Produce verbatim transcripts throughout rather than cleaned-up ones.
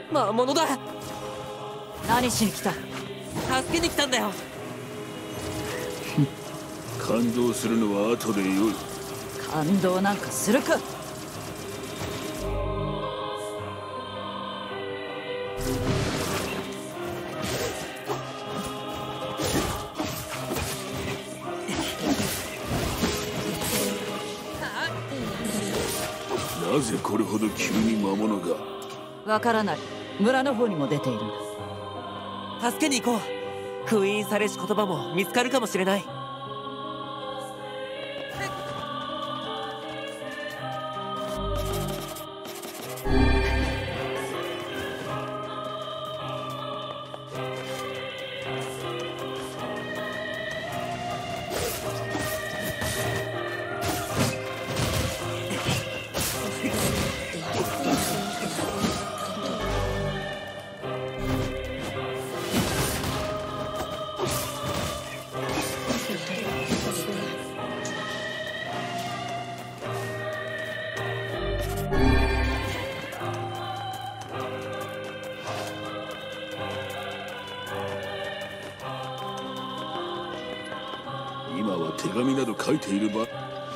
魔物だ。 何しに来た？ 助けに来たんだよ。 感動するのは後でよい。 感動なんかするか。 なぜこれほど急に魔物が。 わからない。村の方にも出ているんだ。 助けに行こう。封印されし言葉も見つかるかもしれない。 今は手紙など書いている場。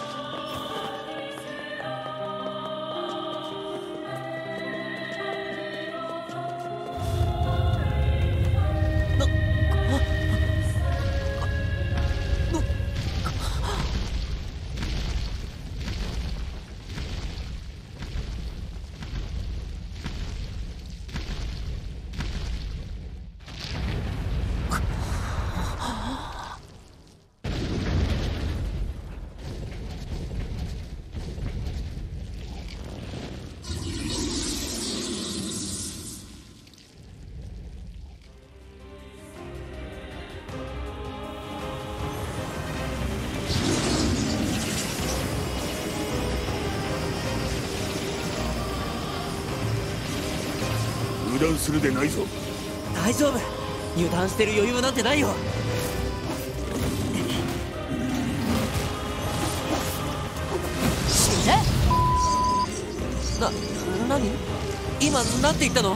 油断するでないぞ。 大丈夫。油断してる余裕なんてないよ。 死ね。 な、何？今なんて言ったの？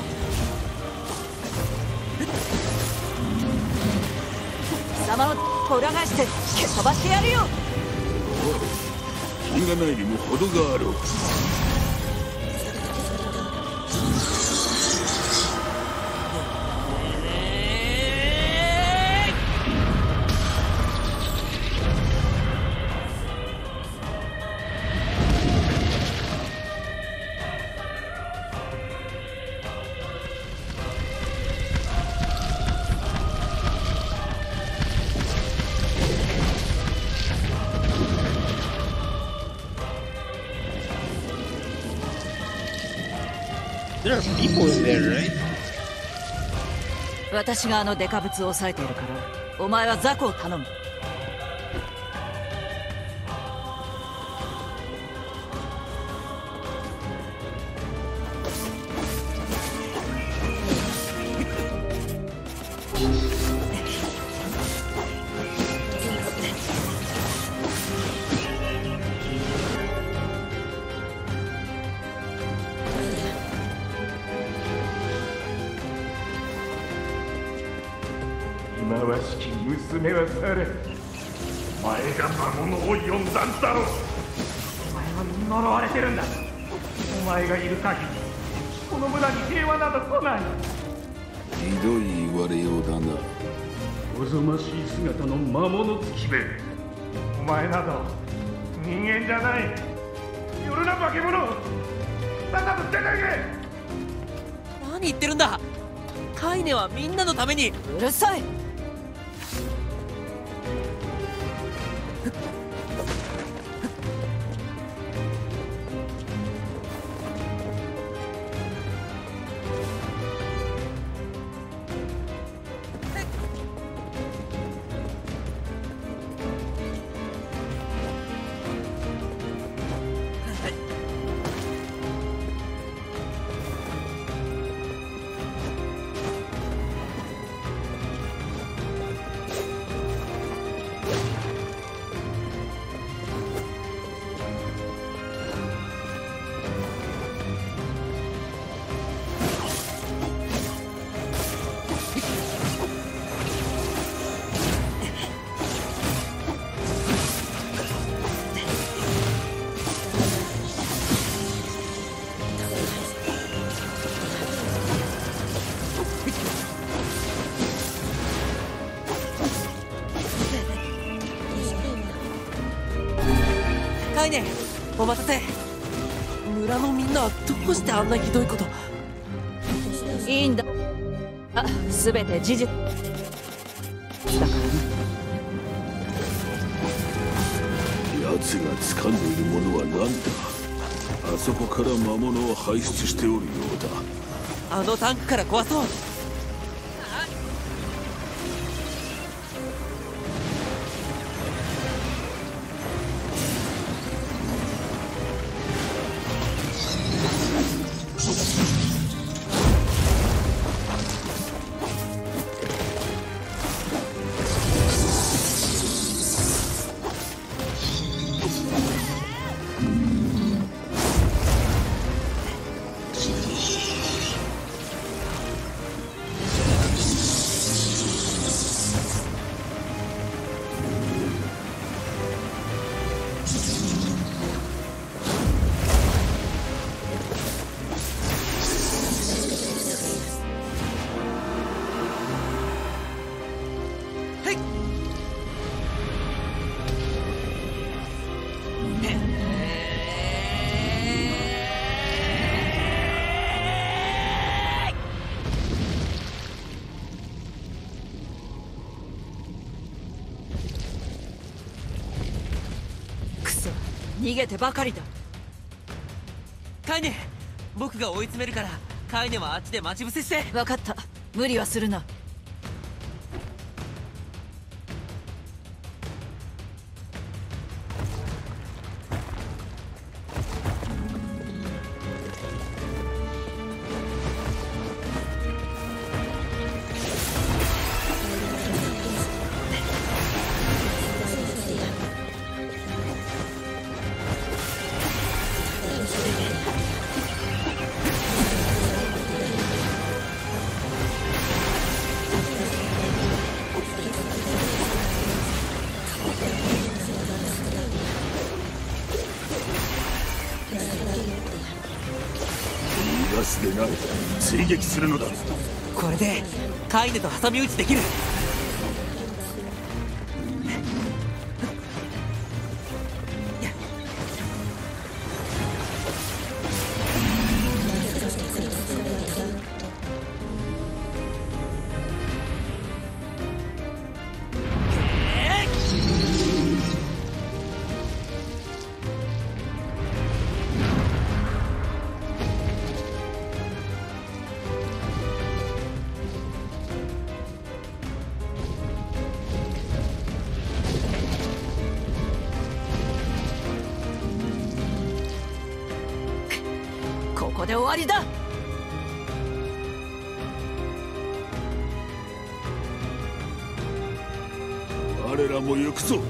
貴様を裏返して蹴っ飛ばしてやるよ。 品がないにも程があろう。 There are people in there, right? 私があのデカブツを抑えているから、お前は雑魚を頼む。 忌まわしき娘は誰？お前が魔物を呼んだんだろう。お前は呪われてるんだ。お前がいる限りこの村に平和など来ない。 ひどい言われようだな。 おぞましい姿の魔物月兵衛。お前など人間じゃない。夜な化け物。さっさと出ていけ。 何言ってるんだ。カイネはみんなのために。 うるさい。 お待たせ。村のみんなはどうしてあんなひどいこと。 いいんだ。あ、全て事実だからな。 奴が掴んでいるものは何だ。あそこから魔物を排出しておるようだ。 あのタンクから壊そう。 逃げてばかりだ。 カイネ、僕が追い詰めるからカイネはあっちで待ち伏せして。 分かった、無理はするな。 ガスでない、追撃するのだ。 これでカイネと挟み撃ちできる。 ここで終わりだ。 我らも行くぞ。 うん。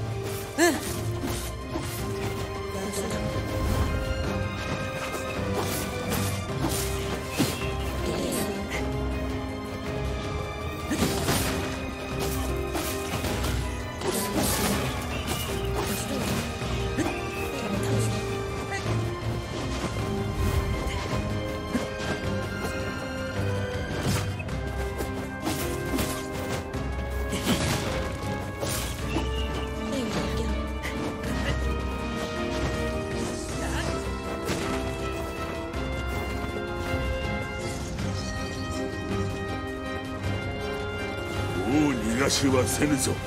もう逃がしはせぬぞ。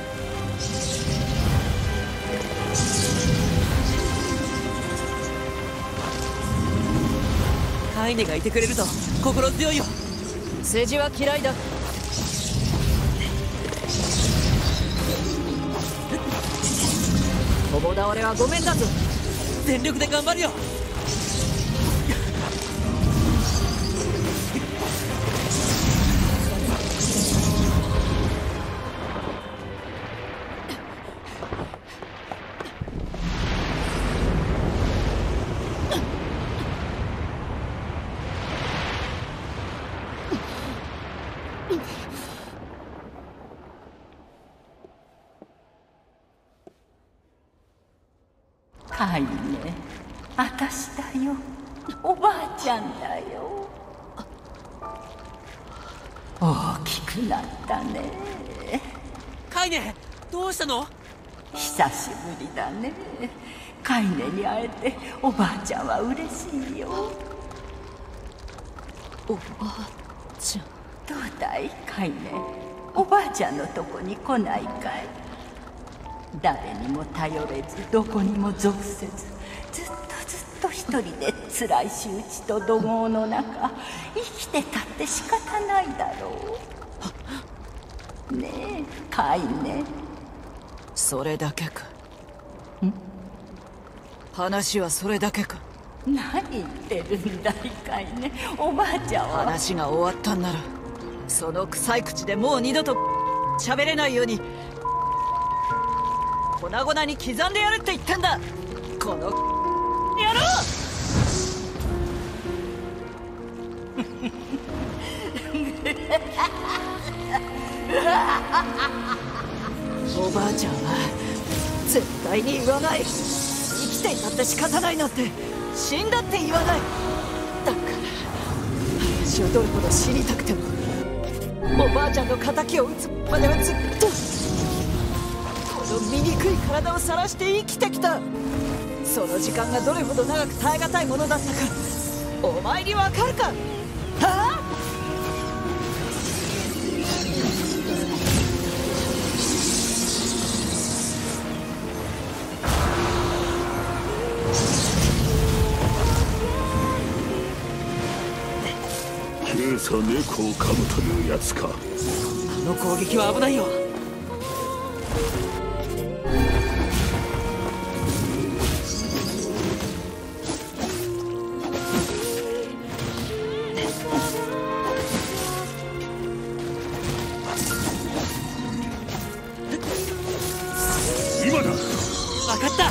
カイネがいてくれると心強いよ。 世辞は嫌いだ。共倒れはごめんだぞ。 全力で頑張るよ。 カイネ、あたしだよ。おばあちゃんだよ。大きくなったね。 カイネ、どうしたの？ 久しぶりだね。 カイネに会えておばあちゃんは嬉しいよ。 おばあちゃん。 どうだいカイネ、おばあちゃんのとこに来ないかい？誰にも頼れずどこにも属せず、ずっとずっと一人で辛い仕打ちと怒号の中生きてたって仕方ないだろう。ねえカイネ。 それだけか？ん？話はそれだけか？ 何言ってるんだいカイネ。おばあちゃんは話が終わったんならその臭い口でもう二度と喋れないように粉々に刻んでやるって言ってんだ、この野郎。おばあちゃんは絶対に言わない。生きていたって仕方ないなんて死んだって言わない。だから私はどれほど死にたくてもおばあちゃんの敵を撃つまではずっとこの醜い体を晒して生きてきた。その時間がどれほど長く耐え難いものだったかお前にわかるか？はあ？ 今朝猫を噛むというやつか。 あの攻撃は危ないよ。 今だ。 分かった。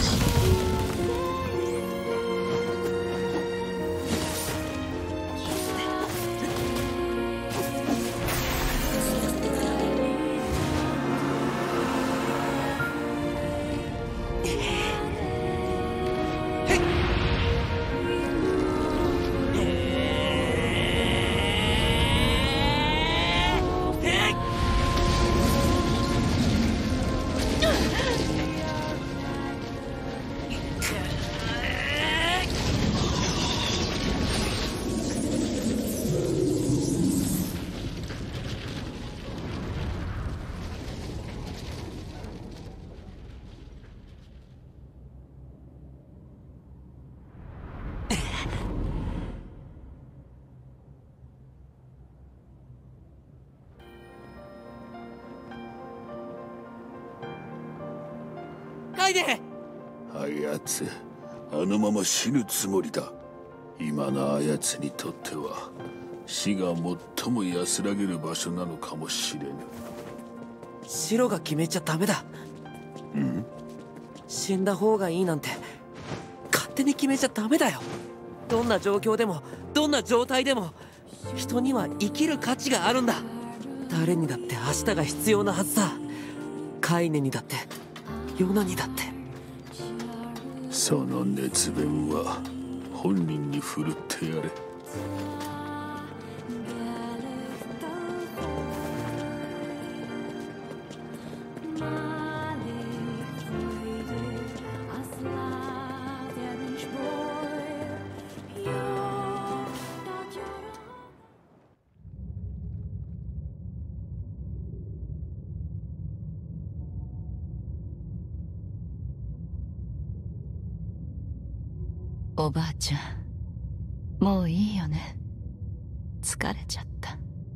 あやつ、あのまま死ぬつもりだ。今のあやつにとっては死が最も安らげる場所なのかもしれぬ。 白が決めちゃダメだ。 ん？ 死んだ方がいいなんて勝手に決めちゃダメだよ。どんな状況でもどんな状態でも人には生きる価値があるんだ。誰にだって明日が必要なはずさ。カイネにだってヨナにだって。 その熱弁は本人に振るってやれ。 おばあちゃん、もういいよね。疲れちゃった。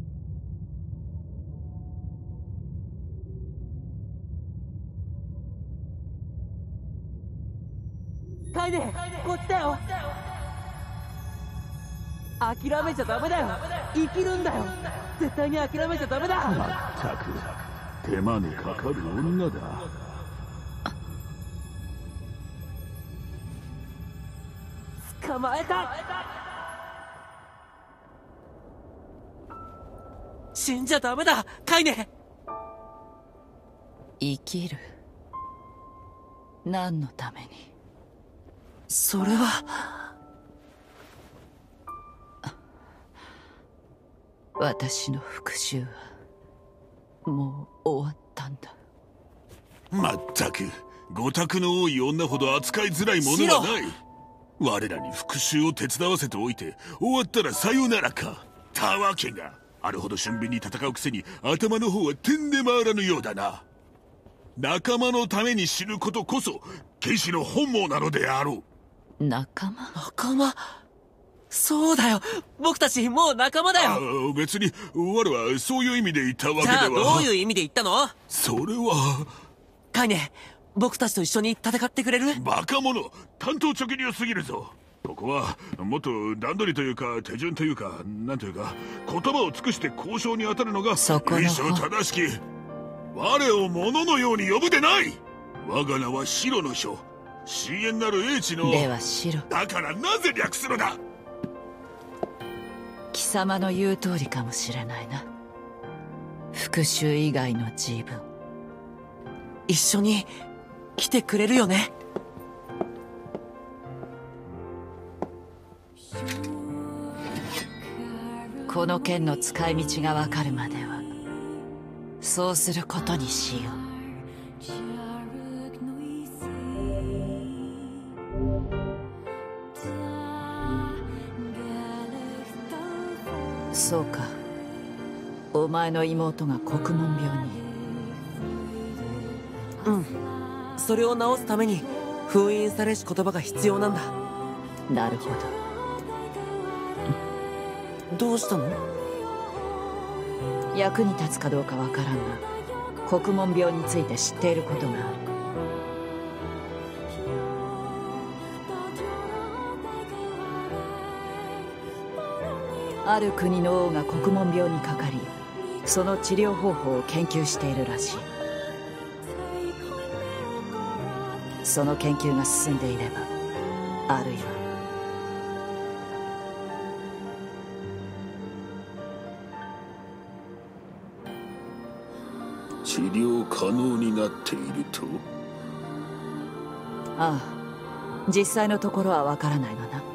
カイネ、こっちだよ。諦めちゃダメだよ。生きるんだよ。絶対に諦めちゃダメだ。 まったく手間にかかる女だ。 捕まえた。死んじゃダメだ、カイネ。 生きる。何のために？ それは私の復讐はもう終わったんだ。 まったくご託の多い女ほど扱いづらいものはない。我らに復讐を手伝わせておいて終わったらさよならか。たわけがあるほど俊敏に戦うくせに頭の方は点で回らぬようだな。仲間のために死ぬことこそ剣士の本望なのであろう。仲間？ 仲間？そうだよ、僕たちもう仲間だよ。 あ別に我はそういう意味で言ったわけでは。 じゃあどういう意味で言ったの？ それはカイネ、僕たちと一緒に戦ってくれる？ バカ者、単刀直入すぎるぞ。ここはもっと段取りというか手順というかなんというか言葉を尽くして交渉に当たるのが由緒正しき。我を物のように呼ぶでない。我が名は白の書、深淵なる英知の。 では白だからなぜ略すのだ。 貴様の言う通りかもしれないな。復讐以外の自分。 一緒に来てくれるよね？ この剣の使い道がわかるまではそうすることにしよう。そうか、お前の妹が国門病に。 うん、それを治すために封印されし言葉が必要なんだ。 なるほど。 どうしたの？ 役に立つかどうかわからんが、国門病について知っていることがある。ある国の王が国門病にかかり、その治療方法を研究しているらしい。その研究が進んでいれば、あるいは治療可能になっていると。 ああ、実際のところはわからないがな。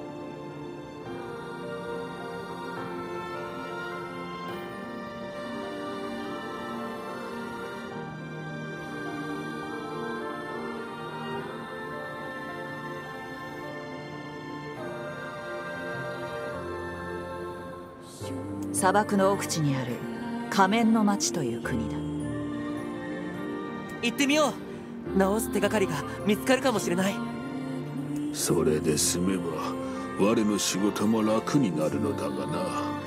砂漠の奥地にある仮面の町という国だ。 行ってみよう。治す手がかりが見つかるかもしれない。 それで済めば我の仕事も楽になるのだがな。